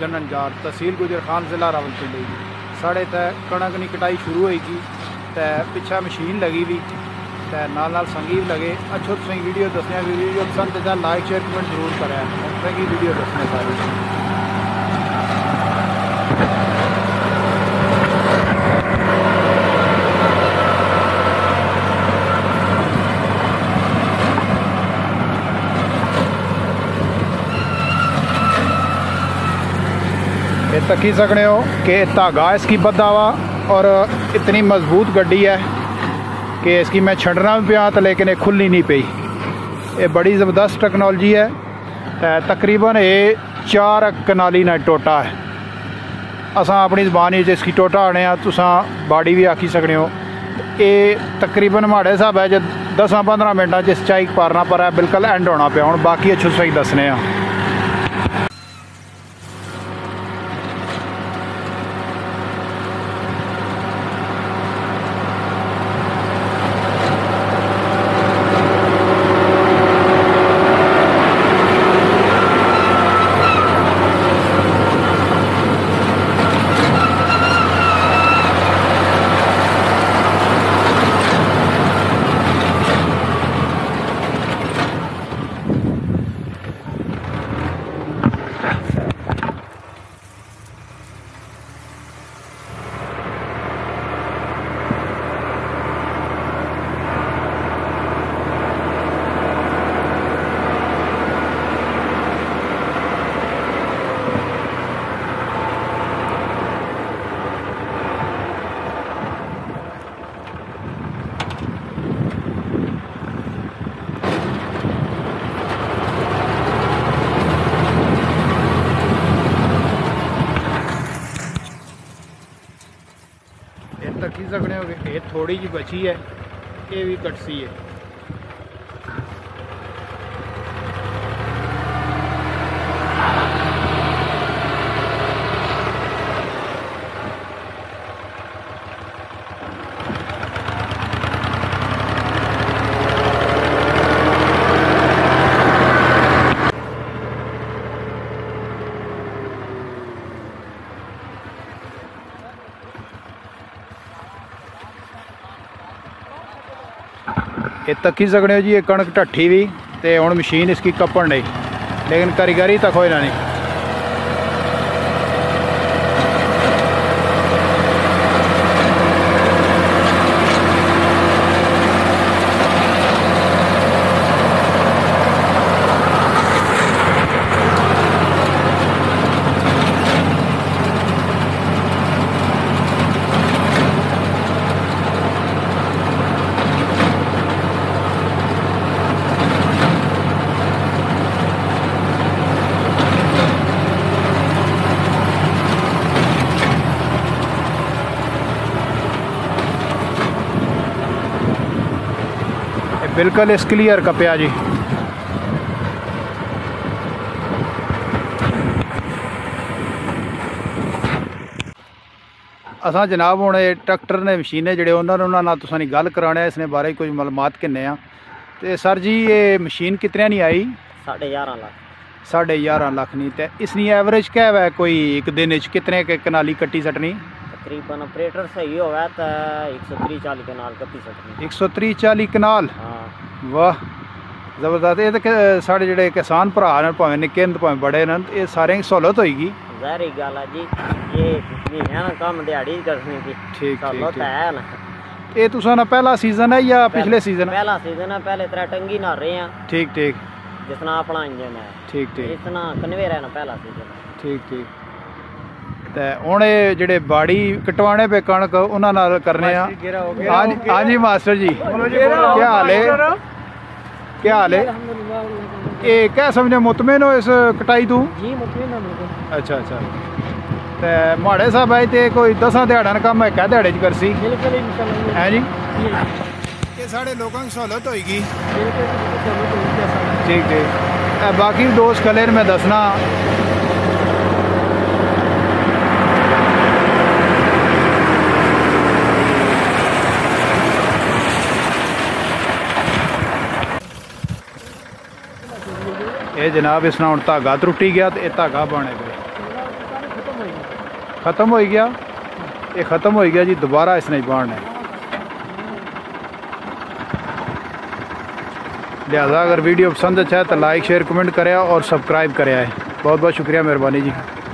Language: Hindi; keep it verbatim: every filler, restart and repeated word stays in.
हुसैन अंजार तहसील गुजर खान जिला रावलपिंडी साढ़े तो कणक की कटाई शुरू होगी तो पिछा मशीन लगी भी तो नाल नाल संगीत लगे। अच्छो तुम वीडियो दसने वीडियो पसंद है लाइक शेयर कमेंट जरूर करें वीडियो दसने सारी। तकी सकने हो कि धागा इसकी बद्धा वा और इतनी मजबूत गड्डी है कि इसकी मैं छड़ना भी पिया तो लेकिन ये खुली नहीं पई। ये बड़ी ज़बरदस्त टेक्नोलॉजी है। तकरीबन ये चार कनाली ना टोटा है। असा अपनी जबान इसकी टोटा आने तुसा बाड़ी भी आखी सकने हो। ये तकरीबन माड़े हिसाब है जो दस पंद्रह मिनटा च चाई पारना पर है बिल्कुल एंड होना पाया। हूँ बाकी अच्छे सही दसने आ। तकी सकने हो कि ये थोड़ी जी बची है, ये भी कटसी है। ये तकी सकने हो जी ये कणक ढट्ठी भी तो हुण मशीन इसकी कपड़ नहीं लेकिन कारीगरी तक होना नहीं। बिल्कुल इस क्लियर कपिया जी। असा जनाब हुण ट्रैक्टर ने मशीने जोड़े उन्होंने तुसां गल कराने इसने बारे कुछ मालूमात किन्ने आ। तो सर जी ये मशीन कितने नहीं आई? साढ़े ग्यारह लाख साढ़े ग्यारह लाख नहीं तो इसकी एवरेज क्या है कोई एक दिन कितने के कनाली कट्टी सटनी? तकरीबन ऑपरेटर सही होगा तो एक सौ त्री चाली कनाल कट्टी सकती। एक सौ त्री चाली कनाल वाह जबरदस्त। ये तो साढ़े जोड़े किसान भरा ने भावें निक्के न भावें बड़े न ये सारे सहूलत होगी। ज़ाहिर गल है जी ये है ना कम दिहाड़ी करने की ठीक सहूलत है ना। ये तुसा ना पहला सीजन है या पिछले सीजन? पहला सीजन है। पहले त्रै टंगी ना रहे हैं। ठीक ठीक जितना अपना इंजन है। ठीक ठीक इतना कन्वेयर है ना पहला सीजन। ठीक ठीक तो हुण जेडे बाड़ी कटवाने पे कणक उन्होंने करने। हाँ जी मास्टर जी क्या हाल है? क्या हाल है? ये क्या समझे मुतमिन हो इस कटाई तू? जी मुतमिन हो। अच्छा अच्छा तो माड़े साहब है तो कोई दसा दिहाड़ा कम है क्या दिहाड़े च करसी है जी? ये साढ़े लोगों की सहूलत होगी। ठीक ठीक बाकी दोस्त कलेर में दसना ये जनाब इसना हुण धागा त्रुटी गया तो यह धागा बने पे ख़त्म हो गया, ये ख़त्म हो गया जी, दोबारा इसने बाढ़ना है। लिहाजा अगर वीडियो पसंद अच्छा है तो लाइक शेयर कमेंट करें और सब्सक्राइब करें। बहुत बहुत शुक्रिया, मेहरबानी जी।